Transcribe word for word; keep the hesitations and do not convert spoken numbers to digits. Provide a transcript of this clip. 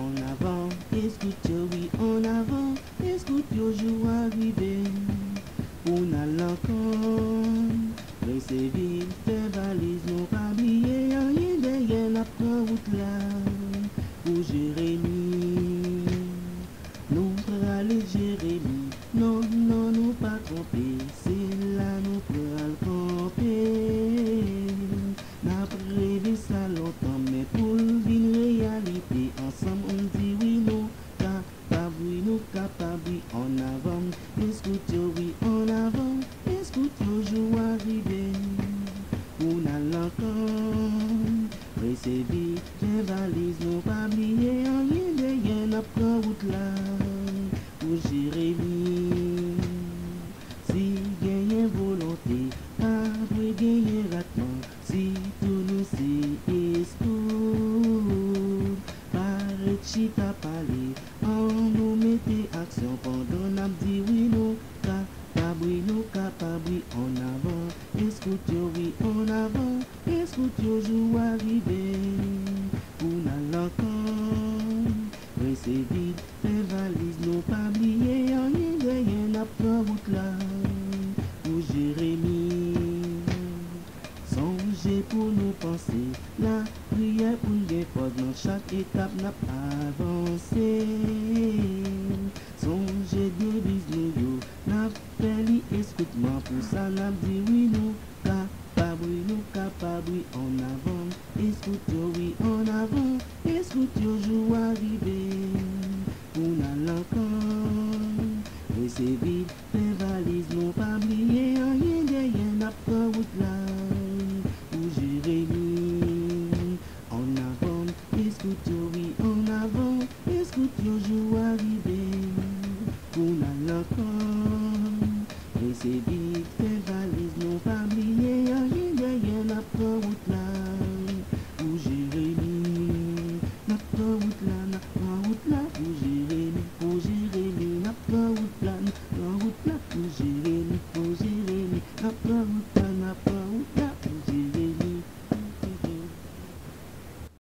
en avant, écoute oui en avant, écoute yo jour arrivé, pour n'aller encore, laissez vite, fait valise, non pas oublier, rien derrière la route là, pour Jérémie, nous pour aller Jérémie, non, non, nous pas tromper, c'est là nous pour camper, n'a pas rêvé ça longtemps, mais pour une réalité, ensemble on dit oui, nous, capable, oui, nous capable, oui, en avant, écoute oui, en avant, écoute toujours arrivé, pour n'aller encore, pressez vite, les valises, nous pas oublier, rien derrière notre route là, pour Jérémie, si gagne volonté, pas pour gagner ratement, si tout nous c'est escoute, paraît chita parler, en nous mettez action pendant n'a dit oui nous, capable, oui nous capable, oui en avant, écoute oui en avant, écoute jour arrivé, pour n'aller encore, pressez vite, fais valise, nous pas oublier, rien derrière notre route là, pour Jérémie, songez pour nous penser, la prière pour nous force dans chaque étape n'a pas avancé, songez de bisous nous, n'a fait li écoute-moi, pour ça n'a dit oui nous, capable, oui nous capable, oui en avant, écoute oui en avant, écoute jour arrivé, pour n'aller encore, et c'est vite, fais valise, non pas oublier, rien derrière notre route là, pour Jérémie, en avant, écoute oui en avant, écoute jour arrivé, pour n'aller encore, et c'est vite, fais valise, non pas oublier, rien derrière notre route là, pour Jérémie, notre route là, notre route là, pour Jérémie, pour Jérémie, notre route là, notre route là, pour Jérémie, pour Jérémie, notre